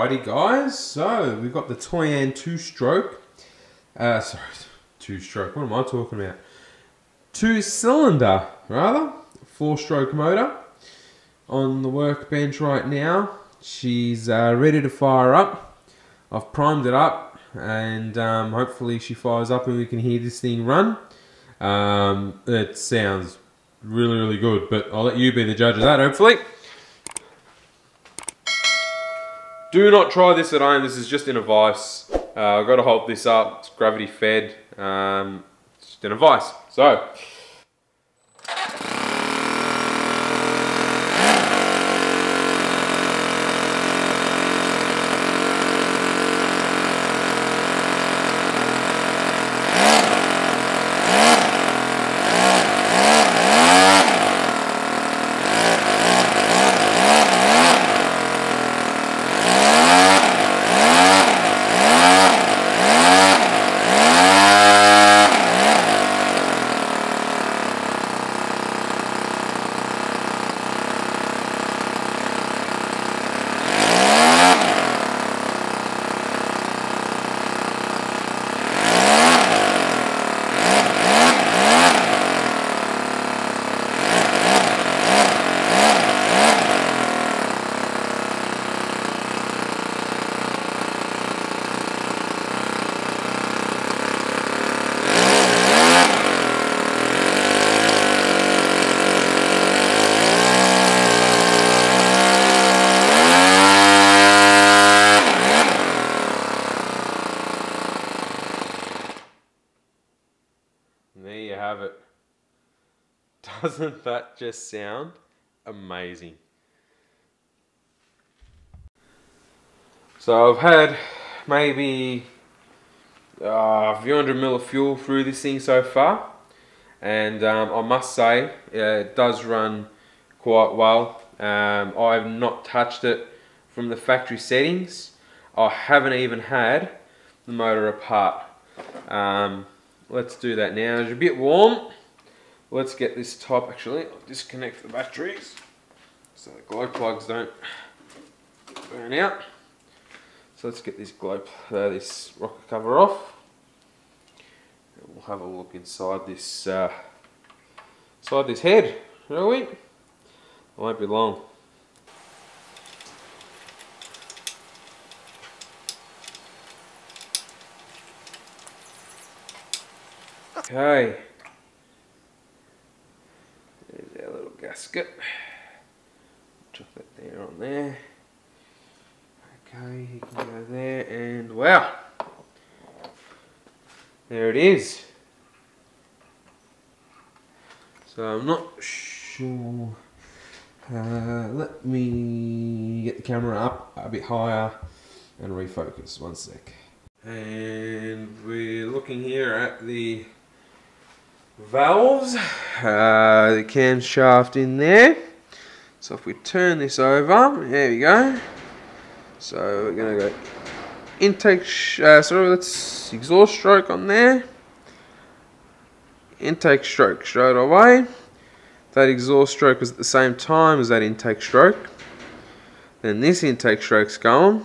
Alrighty guys, so we've got the Toyan two-stroke, two-stroke, what am I talking about? Two-cylinder, rather, four-stroke motor on the workbench right now. She's ready to fire up. I've primed it up and hopefully she fires up and we can hear this thing run. It sounds really good, but I'll let you be the judge of that hopefully. Do not try this at home, this is just in a vise. I've got to hold this up, it's gravity fed, just in a vise. So, there you have it. Doesn't that just sound amazing? So I've had maybe a few hundred mil of fuel through this thing so far, and I must say it does run quite well. I have not touched it from the factory settings. I haven't even had the motor apart. Let's do that now. It's a bit warm. Let's get this top, actually, I'll disconnect the batteries so the glow plugs don't burn out. So let's get this this rocker cover off. And we'll have a look inside this head, shall we? It won't be long. Okay, there's our little gasket. Chuck that there on there. Okay, you can go there, and wow, there it is. So I'm not sure. Let me get the camera up a bit higher and refocus. One sec. And we're looking here at the valves, the camshaft in there. So if we turn this over, there we go. So we're gonna go intake, let's exhaust stroke on there. Intake stroke straight away. That exhaust stroke was at the same time as that intake stroke. Then this intake stroke's going.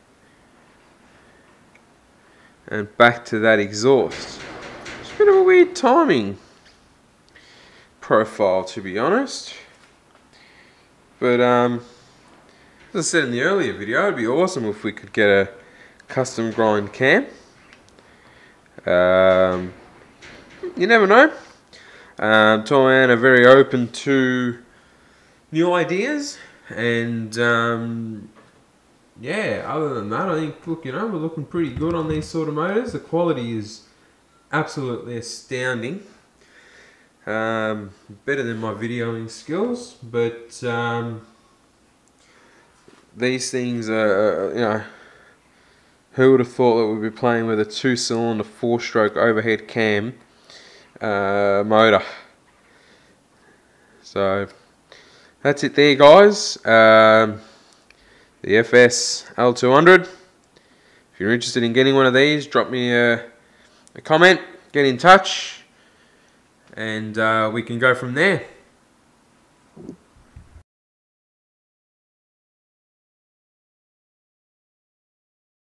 And back to that exhaust. It's a bit of a weird timing profile, to be honest. But as I said in the earlier video, it'd be awesome if we could get a custom grind cam. You never know. Toyan are very open to new ideas, and yeah, other than that, I think, look, you know, we're looking pretty good on these sort of motors. The quality is absolutely astounding. Better than my videoing skills, but these things are, you know, who would have thought that we'd be playing with a two-cylinder, four-stroke overhead cam motor. So that's it there, guys. The FS L200. If you're interested in getting one of these, drop me a comment, get in touch, and we can go from there.